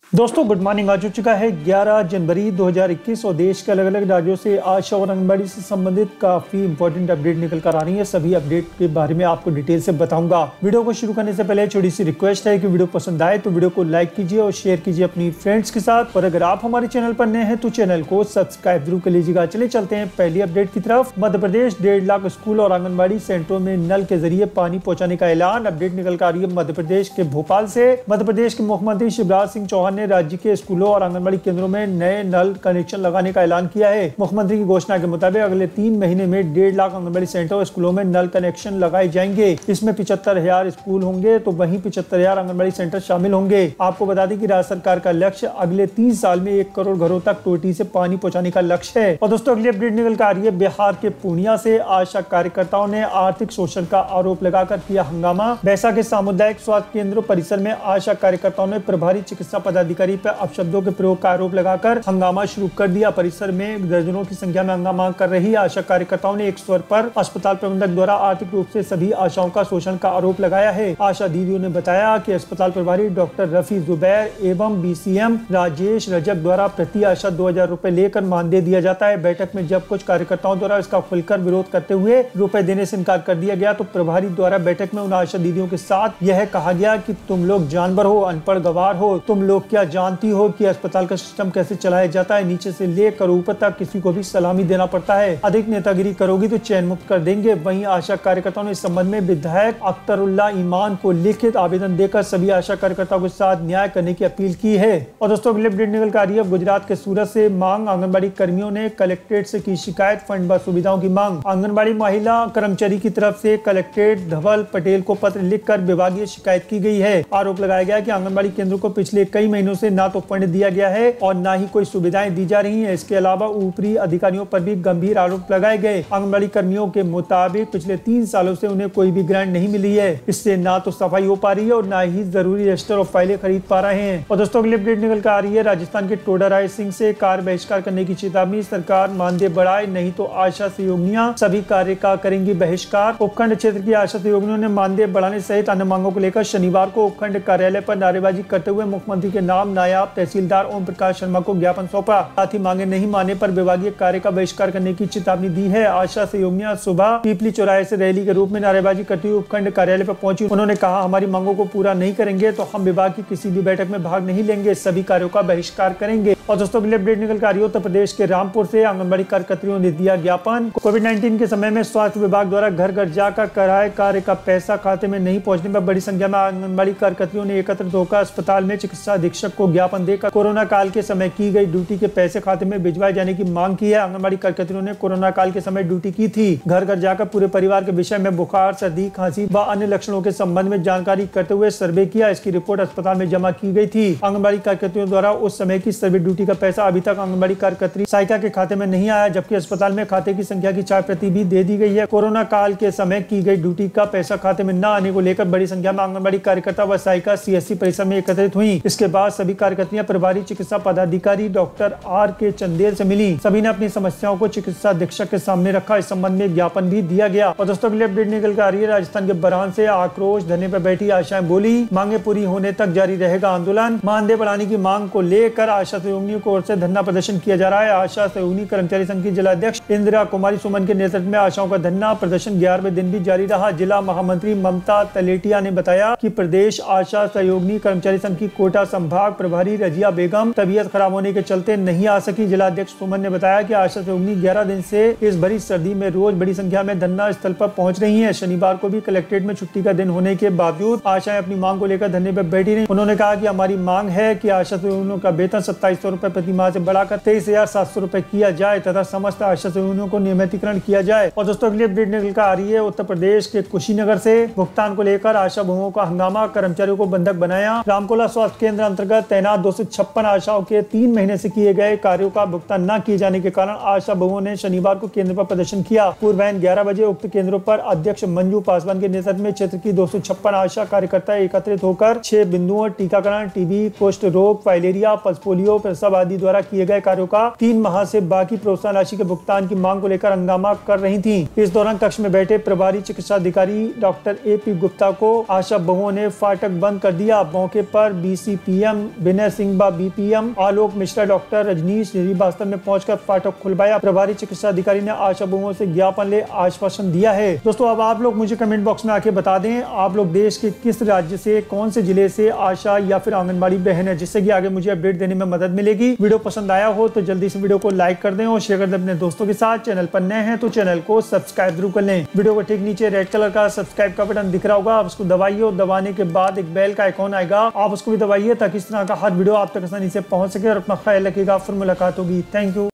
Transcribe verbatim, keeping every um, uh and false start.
दोस्तों good morning. आ चुका है ग्यारह जनवरी दो हज़ार इक्कीस और देश के अलग अलग राज्यों से आशा और आंगनबाड़ी से संबंधित काफी इंपॉर्टेंट अपडेट निकल कर आ रही है। सभी अपडेट के बारे में आपको डिटेल से बताऊंगा। वीडियो को शुरू करने से पहले छोटी सी रिक्वेस्ट है कि वीडियो पसंद आए तो वीडियो को लाइक कीजिए और शेयर कीजिए अपनी फ्रेंड्स के साथ। और अगर आप हमारे चैनल पर नए हैं तो चैनल को सब्सक्राइब जरूर कर लीजिएगा। चले चलते हैं पहली अपडेट की तरफ। मध्य प्रदेश डेढ़ लाख स्कूल और आंगनबाड़ी सेंटरों में नल के जरिए पानी पहुँचाने का ऐलान। अपडेट निकल कर आ रही है मध्य प्रदेश के भोपाल से। मध्य प्रदेश के मुख्यमंत्री शिवराज सिंह चौहान ने राज्य के स्कूलों और आंगनबाड़ी केंद्रों में नए नल कनेक्शन लगाने का ऐलान किया है। मुख्यमंत्री की घोषणा के मुताबिक अगले तीन महीने में डेढ़ लाख आंगनबाड़ी सेंटर और स्कूलों में नल कनेक्शन लगाए जाएंगे। इसमें पिछहत्तर हजार स्कूल होंगे तो वहीं पिछहत्तर हजार आंगनबाड़ी सेंटर शामिल होंगे। आपको बता दें कि राज्य सरकार का लक्ष्य अगले तीन साल में एक करोड़ घरों तक टोटी से पानी पहुंचाने का लक्ष्य है। और दोस्तों अगली अपडेट निकल कर आ रही है बिहार के पूर्णिया से। आशा कार्यकर्ताओं ने आर्थिक शोषण का आरोप लगाकर किया हंगामा। बैसा के सामुदायिक स्वास्थ्य केंद्र परिसर में आशा कार्यकर्ताओं ने प्रभारी चिकित्सा पदाधिकारी पर अपशब्दों के प्रयोग का आरोप लगाकर हंगामा शुरू कर दिया। परिसर में दर्जनों की संख्या में हंगामा कर रही आशा कार्यकर्ताओं ने एक स्वर पर अस्पताल प्रबंधक द्वारा आर्थिक रूप से सभी आशाओं का शोषण का आरोप लगाया है। आशा दीदियों ने बताया कि अस्पताल प्रभारी डॉक्टर रफी जुबैर एवं बीसीएम राजेश रजक द्वारा प्रति आशा दो हजार रूपए लेकर मानदेय दिया जाता है। बैठक में जब कुछ कार्यकर्ताओं द्वारा इसका खुलकर विरोध करते हुए रुपए देने से इनकार कर दिया गया तो प्रभारी द्वारा बैठक में उन आशा दीदियों के साथ यह कहा गया कि तुम लोग जानवर हो, अनपढ़ गवार हो, तुम लोग क्या जानती हो कि अस्पताल का सिस्टम कैसे चलाया जाता है। नीचे से लेकर ऊपर तक किसी को भी सलामी देना पड़ता है। अधिक नेतागिरी करोगी तो चैन मुक्त कर देंगे। वहीं आशा कार्यकर्ताओं ने इस संबंध में विधायक अख्तरुल्लाह ईमान को लिखित आवेदन देकर सभी आशा कार्यकर्ताओं के साथ न्याय करने की अपील की है। और दोस्तों अगली अपडेट निकल कर आ रही है गुजरात के सूरत से। मांग आंगनबाड़ी कर्मियों ने कलेक्ट्रेट से की शिकायत, फंड व सुविधाओं की मांग। आंगनबाड़ी महिला कर्मचारी की तरफ से कलेक्ट्रेट धवल पटेल को पत्र लिखकर विभागीय शिकायत की गई है। आरोप लगाया गया कि आंगनबाड़ी केंद्रों को पिछले कई महीनों से न तो फंड दिया गया है और न ही कोई सुविधाएं दी जा रही हैं। इसके अलावा ऊपरी अधिकारियों पर भी गंभीर आरोप लगाए गए। आंगनबाड़ी कर्मियों के मुताबिक पिछले तीन सालों से उन्हें कोई भी ग्रांट नहीं मिली है। इससे ना तो सफाई हो पा रही है और ना ही जरूरी रजिस्टर और फाइलें खरीद पा रहे हैं। और दोस्तों अगली अपडेट निकल कर आ रही है राजस्थान के टोडा राय सिंह से। कार्य बहिष्कार करने की चेतावनी। सरकार मानदेय बढ़ाए नहीं तो आशा सहयोगिनियां सभी कार्य का करेंगी बहिष्कार। उपखंड क्षेत्र की आशा सहयोगिनियों ने मानदेय बढ़ाने सहित अन्य मांगों को लेकर शनिवार को उपखंड कार्यालय पर नारेबाजी करते हुए मुख्यमंत्री के नाम नायब तहसीलदार ओम प्रकाश शर्मा को ज्ञापन सौंपा। साथ ही मांगे नहीं माने पर विभागीय कार्य का बहिष्कार करने की चेतावनी दी है। आशा सहयोगिनियां सुबह पीपली चौराहे से रैली के रूप में नारेबाजी करते हुए उपखंड कार्यालय पर पहुंची। उन्होंने कहा हमारी मांगों को पूरा नहीं करेंगे तो हम विभाग की किसी भी बैठक में भाग नहीं लेंगे, सभी कार्यों का बहिष्कार करेंगे। और दोस्तों अगली अपडेट निकल कर आ रही है उत्तर प्रदेश के रामपुर से। आंगनबाड़ी कार्यकर्तियों ने दिया ज्ञापन। कोविड नाइन्टीन के समय में स्वास्थ्य विभाग द्वारा घर घर जाकर कराए कार्य का पैसा खाते में नहीं पहुंचने पर बड़ी संख्या में आंगनबाड़ी कार्यकर्तियों ने एकत्रित होकर अस्पताल में चिकित्सा अधीक्षक को ज्ञापन देकर कोरोना काल के समय की गई ड्यूटी के पैसे खाते में भिजवाए जाने की मांग की है। आंगनबाड़ी कार्यकर्तियों ने कोरोना काल के समय ड्यूटी की थी। घर घर जाकर पूरे परिवार के विषय में बुखार, सर्दी, खांसी व अन्य लक्षणों के संबंध में जानकारी करते हुए सर्वे किया। इसकी रिपोर्ट अस्पताल में जमा की गई थी। आंगनबाड़ी कार्यकर्तियों द्वारा उस समय की सर्वे ड्यूटी का पैसा अभी तक आंगनबाड़ी कार्यकर्ती सहायिका के खाते में नहीं आया, जबकि अस्पताल में खाते की संख्या की चार प्रति भी दे दी गई है। कोरोना काल के समय की गई ड्यूटी का पैसा खाते में न आने को लेकर बड़ी संख्या में आंगनबाड़ी कार्यकर्ता व सहायिका सीएससी परिसर में एकत्रित हुई। इसके बाद सभी कार्यकर्तियां प्रभारी चिकित्सा पदाधिकारी डॉक्टर आर के चंदेल से मिली। सभी ने अपनी समस्याओं को चिकित्सा अधीक्षक के सामने रखा। इस संबंध में ज्ञापन भी दिया गया। और दोस्तों अगली अपडेट निकल कर आ रही है राजस्थान के बरहान से। आक्रोश धरने पर बैठी आशाएं बोली, मांगे पूरी होने तक जारी रहेगा आंदोलन। मानदेय बढ़ाने की मांग को लेकर आशा सहयोगिनियों की ओर से धरना प्रदर्शन किया जा रहा है। आशा सहयोगिनी कर्मचारी संघ की जिलाध्यक्ष इंदिरा कुमारी सुमन के नेतृत्व में आशाओं का धरना प्रदर्शन ग्यारहवें दिन भी जारी रहा। जिला महामंत्री ममता तलेटिया ने बताया कि प्रदेश आशा सहयोगिनी कर्मचारी संघ की कोटा संभाग प्रभारी रजिया बेगम तबीयत खराब होने के चलते नहीं आ सकी। जिलाध्यक्ष सुमन ने बताया कि आशा सहयोगिनी ग्यारह दिन से इस भरी सर्दी में रोज बड़ी संख्या में धरना स्थल पर पहुंच रही हैं। शनिवार को भी कलेक्ट्रेट में छुट्टी का दिन होने के बावजूद आशाएं अपनी मांग को लेकर धरने पर बैठी रही। उन्होंने कहा कि हमारी मांग है कि आशा सहयोगिनियों का वेतन सत्ताईस सौ रूपए प्रति माह से बढ़ाकर तेईस हजार सात सौ रूपए किया जाए तथा समस्त आशा सहयोगिनियों को नियमितीकरण किया जाए। और दोस्तों अगली अपडेट निकल कर आ रही है उत्तर प्रदेश के कुशीनगर से। भुगतान को लेकर आशा बहुओं का हंगामा, कर्मचारियों को बंधक बनाया। रामकोला स्वास्थ्य केंद्र अंतर्गत तैनात दो सौ छप्पन आशाओं के तीन महीने से किए गए कार्यों का भुगतान न किए जाने के कारण आशा बहुओं ने शनिवार को केंद्र पर प्रदर्शन किया। पूर्व ग्यारह बजे उक्त केंद्रों पर अध्यक्ष मंजू पासवान के नेतृत्व में क्षेत्र की दो सौ छप्पन आशा कार्यकर्ता एकत्रित होकर छह बिंदुओं टीकाकरण, टीबी, कुष्ठ रोग, फाइलेरिया, पल्स पोलियो, प्रसव आदि द्वारा किए गए कार्यों का तीन माह से बाकी प्रोत्साहन राशि के भुगतान की मांग को लेकर हंगामा कर रही थी। इस दौरान कक्ष में बैठे प्रभारी चिकित्सा अधिकारी डॉक्टर ए पी गुप्ता को आशा बहुओं ने फाटक बंद कर दिया। मौके पर BCPM M Vinay Singh B P M, Alok Mishra, doctor Rajneesh Srivastava ने पहुंचकर फाटक खुलवाया। प्रभारी चिकित्सा अधिकारी ने आशा बहुओं से ज्ञापन ले आश्वासन दिया है। दोस्तों अब आप लोग मुझे कमेंट बॉक्स में आके बता दें आप लोग देश के किस राज्य से, कौन से जिले से आशा या फिर आंगनबाड़ी बहन है, जिससे कि आगे मुझे अपडेट देने में मदद मिलेगी। वीडियो पसंद आया हो तो जल्दी से वीडियो को लाइक कर दें और शेयर कर दें अपने दोस्तों के साथ। चैनल पर नए हैं तो चैनल को सब्सक्राइब जरूर कर लें। वीडियो को ठीक नीचे रेड कलर का सब्सक्राइब का बटन दिख रहा होगा, आप उसको दबाइए और दबाने के बाद एक बेल का आइकॉन आएगा, आप उसको भी दबाइए ताकि इस तरह का हर वीडियो आप तक आसानी से पहुंच सके। और अपना ख्याल रखिएगा, फिर मुलाकात होगी। Thank you.